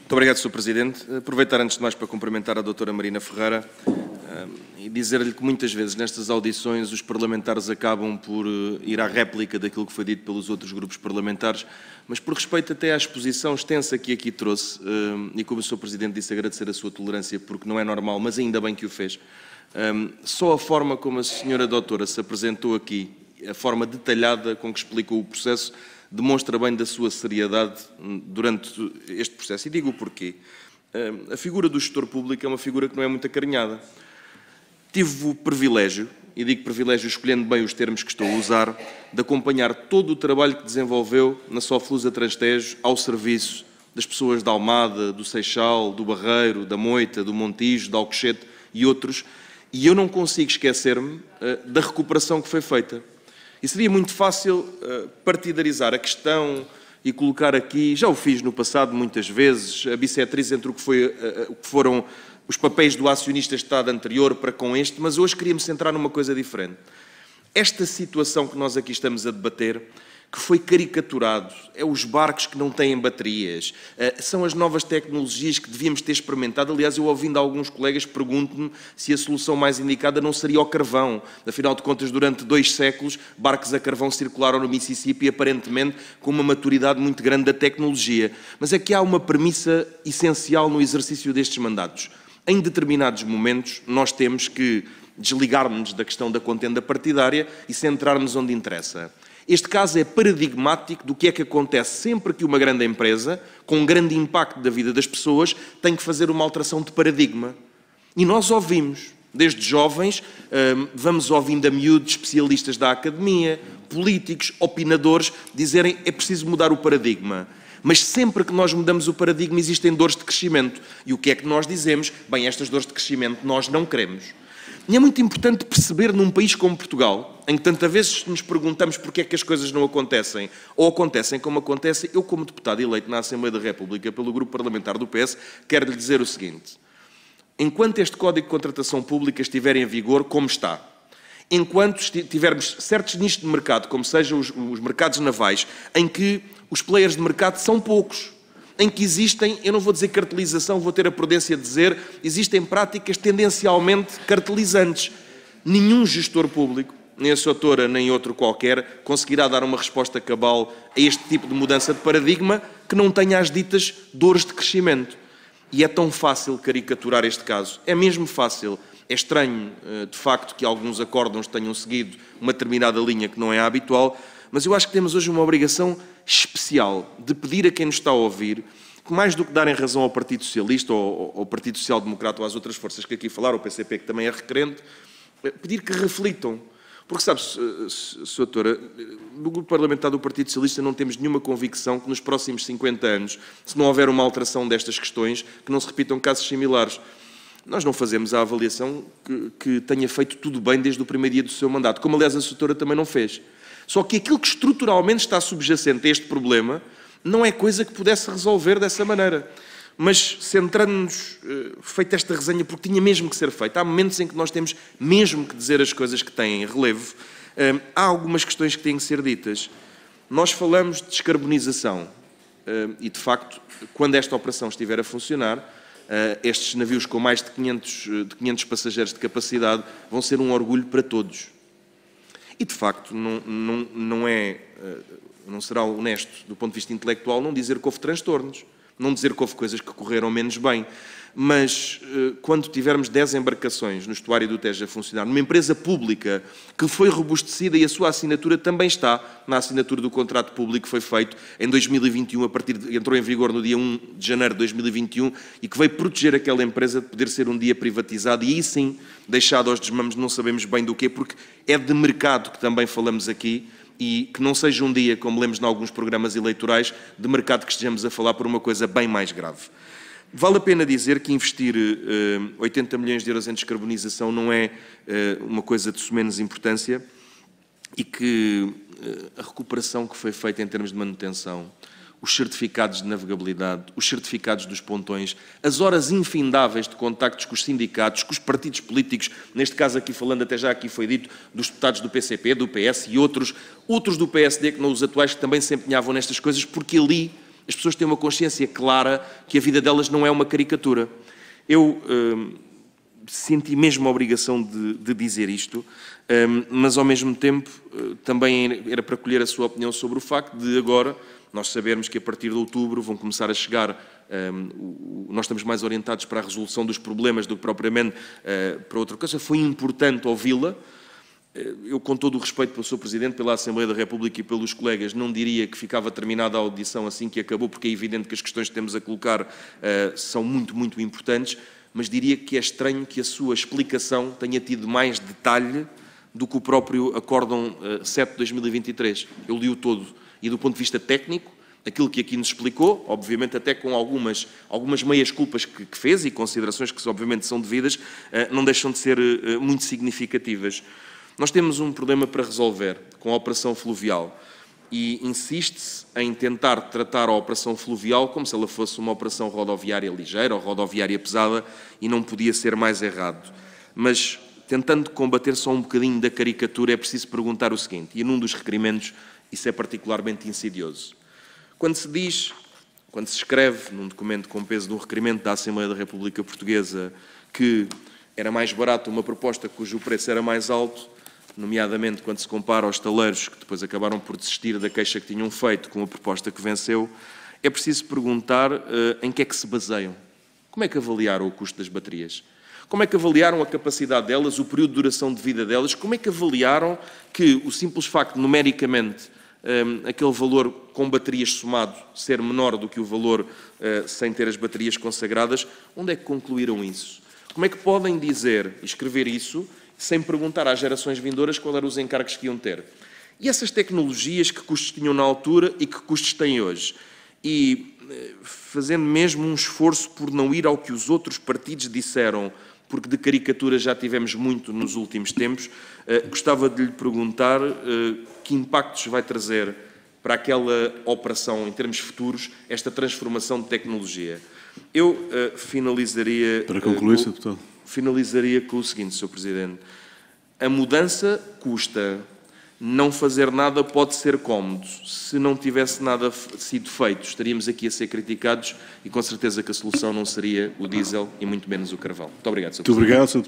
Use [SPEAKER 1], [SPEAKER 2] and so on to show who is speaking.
[SPEAKER 1] Muito obrigado, Sr. Presidente. Aproveitar antes de mais para cumprimentar a doutora Marina Ferreira e dizer-lhe que muitas vezes nestas audições os parlamentares acabam por ir à réplica daquilo que foi dito pelos outros grupos parlamentares, mas por respeito até à exposição extensa que aqui trouxe, e como o Sr. Presidente disse, agradecer a sua tolerância porque não é normal, mas ainda bem que o fez. Só a forma como a senhora doutora se apresentou aqui, a forma detalhada com que explicou o processo, demonstra bem da sua seriedade durante este processo. E digo o porquê. A figura do gestor público é uma figura que não é muito acarinhada. Tive o privilégio, e digo privilégio escolhendo bem os termos que estou a usar, de acompanhar todo o trabalho que desenvolveu na Soflusa Transtejo ao serviço das pessoas da Almada, do Seixal, do Barreiro, da Moita, do Montijo, da Alcochete e outros, e eu não consigo esquecer-me da recuperação que foi feita. E seria muito fácil partidarizar a questão e colocar aqui, já o fiz no passado muitas vezes, a bissetriz entre o que foram os papéis do acionista de Estado anterior para com este, mas hoje queria-me centrar numa coisa diferente. Esta situação que nós aqui estamos a debater, que foi caricaturado, é os barcos que não têm baterias, são as novas tecnologias que devíamos ter experimentado. Aliás, eu ouvindo alguns colegas pergunto-me se a solução mais indicada não seria o carvão. Afinal de contas, durante 2 séculos, barcos a carvão circularam no Mississippi, aparentemente com uma maturidade muito grande da tecnologia. Mas é que há uma premissa essencial no exercício destes mandatos. Em determinados momentos, nós temos que desligarmos da questão da contenda partidária e centrarmos onde interessa. Este caso é paradigmático do que é que acontece sempre que uma grande empresa, com um grande impacto da vida das pessoas, tem que fazer uma alteração de paradigma. E nós ouvimos, desde jovens, vamos ouvindo a miúdos, especialistas da academia, políticos, opinadores, dizerem é preciso mudar o paradigma. Mas sempre que nós mudamos o paradigma existem dores de crescimento. E o que é que nós dizemos? Bem, estas dores de crescimento nós não queremos. E é muito importante perceber num país como Portugal, em que tantas vezes nos perguntamos porque é que as coisas não acontecem, ou acontecem como acontecem, eu como deputado eleito na Assembleia da República pelo grupo parlamentar do PS, quero lhe dizer o seguinte: enquanto este Código de Contratação Pública estiver em vigor como está, enquanto tivermos certos nichos de mercado, como sejam os mercados navais, em que os players de mercado são poucos, em que existem, eu não vou dizer cartelização, vou ter a prudência de dizer, existem práticas tendencialmente cartelizantes. Nenhum gestor público, nem a sua doutora, nem outro qualquer, conseguirá dar uma resposta cabal a este tipo de mudança de paradigma que não tenha as ditas dores de crescimento. E é tão fácil caricaturar este caso. É mesmo fácil. É estranho, de facto, que alguns acórdãos tenham seguido uma determinada linha que não é habitual, mas eu acho que temos hoje uma obrigação especial de pedir a quem nos está a ouvir que, mais do que darem razão ao Partido Socialista ou ao Partido Social Democrata ou às outras forças que aqui falaram, o PCP que também é requerente, pedir que reflitam. Porque, sabe, Sra. Doutora, no grupo parlamentar do Partido Socialista não temos nenhuma convicção que nos próximos 50 anos, se não houver uma alteração destas questões, que não se repitam casos similares. Nós não fazemos a avaliação que tenha feito tudo bem desde o primeiro dia do seu mandato, como aliás a Sra. Doutora também não fez. Só que aquilo que estruturalmente está subjacente a este problema não é coisa que pudesse resolver dessa maneira. Mas centrando-nos, feita esta resenha, porque tinha mesmo que ser feita, há momentos em que nós temos mesmo que dizer as coisas que têm relevo, há algumas questões que têm que ser ditas. Nós falamos de descarbonização e, de facto, quando esta operação estiver a funcionar, estes navios com mais de 500 passageiros de capacidade vão ser um orgulho para todos. E, de facto, não será honesto, do ponto de vista intelectual, não dizer que houve transtornos, não dizer que houve coisas que correram menos bem, mas quando tivermos 10 embarcações no estuário do Tejo a funcionar, numa empresa pública que foi robustecida e a sua assinatura também está na assinatura do contrato público que foi feito em 2021, entrou em vigor no dia 1 de janeiro de 2021 e que veio proteger aquela empresa de poder ser um dia privatizado e aí sim deixado aos desmames, não sabemos bem do quê, porque é de mercado que também falamos aqui e que não seja um dia, como lemos em alguns programas eleitorais, de mercado que estejamos a falar por uma coisa bem mais grave. Vale a pena dizer que investir 80 milhões de euros em descarbonização não é uma coisa de sumenos importância e que a recuperação que foi feita em termos de manutenção, os certificados de navegabilidade, os certificados dos pontões, as horas infindáveis de contactos com os sindicatos, com os partidos políticos, neste caso aqui falando, até já aqui foi dito, dos deputados do PCP, do PS e outros do PSD, que não os atuais, que também se empenhavam nestas coisas, porque ali as pessoas têm uma consciência clara que a vida delas não é uma caricatura. Eu senti mesmo a obrigação de dizer isto, mas ao mesmo tempo também era para colher a sua opinião sobre o facto de agora nós sabermos que a partir de outubro vão começar a chegar, nós estamos mais orientados para a resolução dos problemas do que propriamente para outra coisa. Foi importante ouvi-la. Eu, com todo o respeito pelo Sr. Presidente, pela Assembleia da República e pelos colegas, não diria que ficava terminada a audição assim que acabou, porque é evidente que as questões que temos a colocar são muito, muito importantes, mas diria que é estranho que a sua explicação tenha tido mais detalhe do que o próprio Acórdão 7 de 2023. Eu li-o todo e, do ponto de vista técnico, aquilo que aqui nos explicou, obviamente até com algumas meias-culpas que fez e considerações que obviamente são devidas, não deixam de ser muito significativas. Nós temos um problema para resolver com a operação fluvial e insiste-se em tentar tratar a operação fluvial como se ela fosse uma operação rodoviária ligeira ou rodoviária pesada, e não podia ser mais errado. Mas, tentando combater só um bocadinho da caricatura, é preciso perguntar o seguinte, e num dos requerimentos isso é particularmente insidioso. Quando se escreve num documento com peso de um requerimento da Assembleia da República Portuguesa que era mais barato uma proposta cujo preço era mais alto, nomeadamente quando se compara aos estaleiros que depois acabaram por desistir da queixa que tinham feito com a proposta que venceu, é preciso perguntar em que é que se baseiam. Como é que avaliaram o custo das baterias? Como é que avaliaram a capacidade delas, o período de duração de vida delas? Como é que avaliaram que o simples facto, numericamente, aquele valor com baterias somado ser menor do que o valor sem ter as baterias consagradas? Onde é que concluíram isso? Como é que podem dizer e escrever isso sem perguntar às gerações vindouras qual eram os encargos que iam ter? E essas tecnologias, que custos tinham na altura e que custos têm hoje? E fazendo mesmo um esforço por não ir ao que os outros partidos disseram, porque de caricatura já tivemos muito nos últimos tempos, gostava de lhe perguntar que impactos vai trazer para aquela operação, em termos futuros, esta transformação de tecnologia. Eu finalizaria...
[SPEAKER 2] Para concluir, Sr. Deputado.
[SPEAKER 1] Finalizaria com o seguinte, Sr. Presidente. A mudança custa. Não fazer nada pode ser cómodo. Se não tivesse nada sido feito, estaríamos aqui a ser criticados e com certeza que a solução não seria o diesel e muito menos o carvão. Muito obrigado, Sr. Presidente.
[SPEAKER 2] Muito obrigado, Sr.